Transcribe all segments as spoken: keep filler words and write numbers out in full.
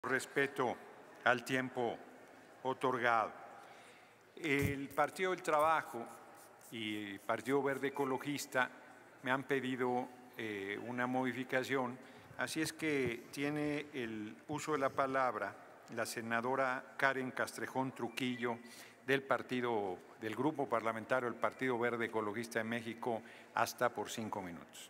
Respeto al tiempo otorgado. El Partido del Trabajo y el Partido Verde Ecologista me han pedido eh, una modificación, así es que tiene el uso de la palabra la senadora Karen Castrejón Trujillo del partido, del Grupo Parlamentario del Partido Verde Ecologista de México, hasta por cinco minutos.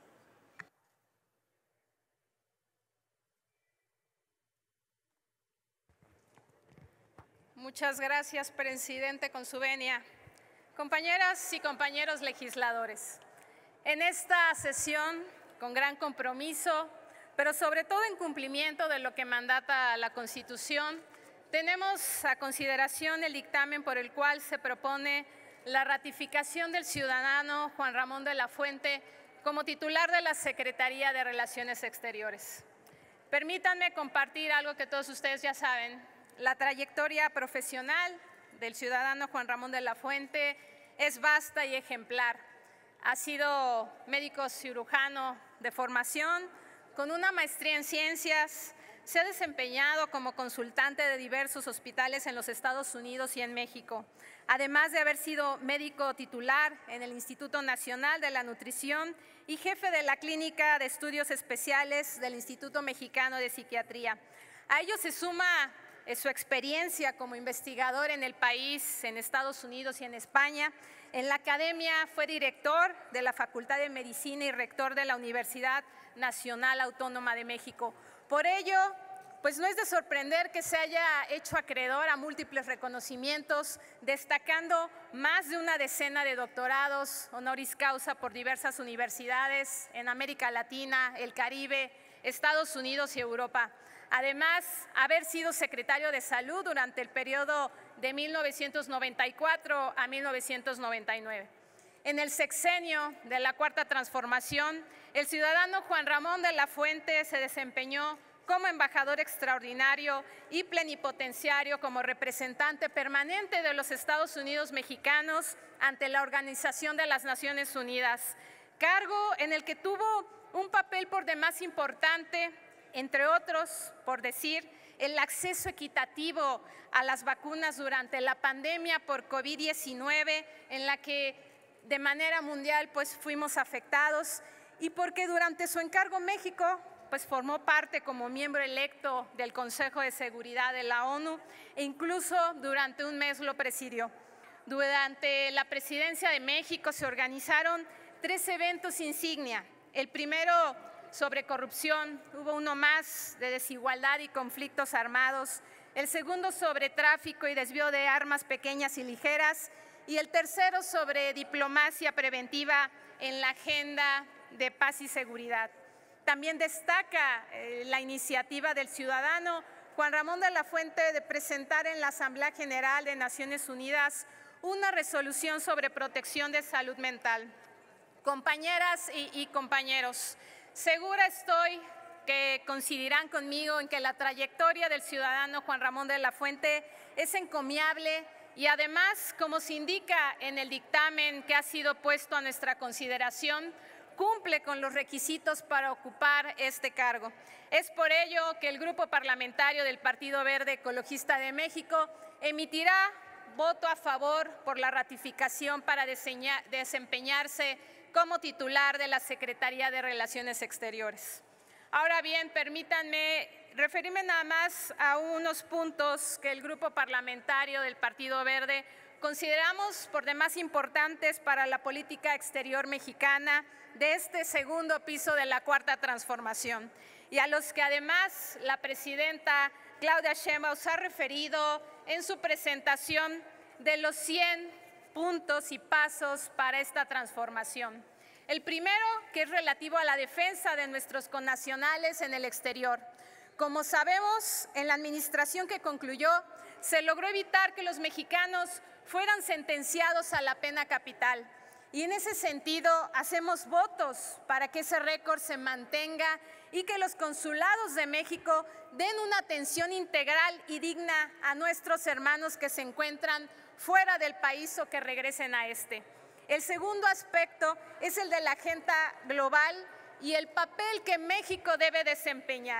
Muchas gracias, presidente, con su venia. Compañeras y compañeros legisladores, en esta sesión, con gran compromiso, pero sobre todo en cumplimiento de lo que mandata la Constitución, tenemos a consideración el dictamen por el cual se propone la ratificación del ciudadano Juan Ramón de la Fuente como titular de la Secretaría de Relaciones Exteriores. Permítanme compartir algo que todos ustedes ya saben. La trayectoria profesional del ciudadano Juan Ramón de la Fuente es vasta y ejemplar. Ha sido médico cirujano de formación, con una maestría en ciencias, se ha desempeñado como consultante de diversos hospitales en los Estados Unidos y en México, además de haber sido médico titular en el Instituto Nacional de la Nutrición y jefe de la Clínica de Estudios Especiales del Instituto Mexicano de Psiquiatría. A ello se suma su experiencia como investigador en el país, en Estados Unidos y en España. En la academia fue director de la Facultad de Medicina y rector de la Universidad Nacional Autónoma de México. Por ello, pues no es de sorprender que se haya hecho acreedor a múltiples reconocimientos, destacando más de una decena de doctorados honoris causa por diversas universidades en América Latina, el Caribe, Estados Unidos y Europa. Además, haber sido secretario de Salud durante el periodo de mil novecientos noventa y cuatro a mil novecientos noventa y nueve. En el sexenio de la Cuarta Transformación, el ciudadano Juan Ramón de la Fuente se desempeñó como embajador extraordinario y plenipotenciario como representante permanente de los Estados Unidos mexicanos ante la Organización de las Naciones Unidas, cargo en el que tuvo un papel por demás importante, entre otros, por decir, el acceso equitativo a las vacunas durante la pandemia por COVID diecinueve, en la que de manera mundial pues, fuimos afectados, y porque durante su encargo México pues, formó parte como miembro electo del Consejo de Seguridad de la ONU e incluso durante un mes lo presidió. Durante la presidencia de México se organizaron tres eventos insignia. El primero sobre corrupción, hubo uno más de desigualdad y conflictos armados, el segundo sobre tráfico y desvío de armas pequeñas y ligeras, y el tercero sobre diplomacia preventiva en la agenda de paz y seguridad. También destaca eh, la iniciativa del ciudadano Juan Ramón de la Fuente de presentar en la Asamblea General de Naciones Unidas una resolución sobre protección de salud mental. Compañeras y, y compañeros, segura estoy que coincidirán conmigo en que la trayectoria del ciudadano Juan Ramón de la Fuente es encomiable y además, como se indica en el dictamen que ha sido puesto a nuestra consideración, cumple con los requisitos para ocupar este cargo. Es por ello que el Grupo Parlamentario del Partido Verde Ecologista de México emitirá voto a favor por la ratificación para desempeñarse como titular de la Secretaría de Relaciones Exteriores. Ahora bien, permítanme referirme nada más a unos puntos que el Grupo Parlamentario del Partido Verde consideramos por demás importantes para la política exterior mexicana de este segundo piso de la Cuarta Transformación, y a los que además la presidenta Claudia Sheinbaum se ha referido en su presentación de los cien puntos y pasos para esta transformación. El primero, que es relativo a la defensa de nuestros connacionales en el exterior. Como sabemos, en la administración que concluyó, se logró evitar que los mexicanos fueran sentenciados a la pena capital. Y en ese sentido, hacemos votos para que ese récord se mantenga y que los consulados de México den una atención integral y digna a nuestros hermanos que se encuentran fuera del país o que regresen a este. El segundo aspecto es el de la agenda global y el papel que México debe desempeñar.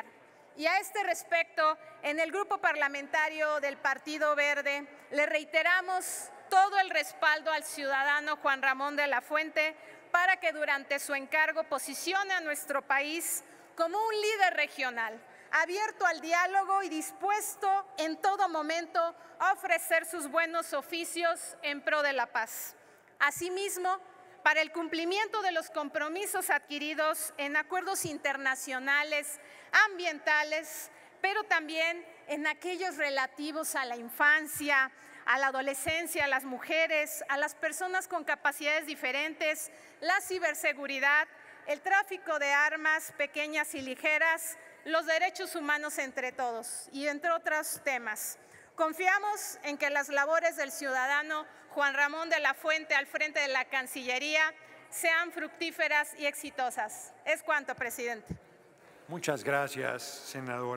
Y a este respecto, en el Grupo Parlamentario del Partido Verde, le reiteramos todo el respaldo al ciudadano Juan Ramón de la Fuente para que durante su encargo posicione a nuestro país como un líder regional, abierto al diálogo y dispuesto en todo momento a ofrecer sus buenos oficios en pro de la paz. Asimismo, para el cumplimiento de los compromisos adquiridos en acuerdos internacionales, ambientales, pero también en aquellos relativos a la infancia, a la adolescencia, a las mujeres, a las personas con capacidades diferentes, la ciberseguridad, el tráfico de armas pequeñas y ligeras, los derechos humanos entre todos y entre otros temas. Confiamos en que las labores del ciudadano Juan Ramón de la Fuente al frente de la Cancillería sean fructíferas y exitosas. Es cuanto, presidente. Muchas gracias, senadora.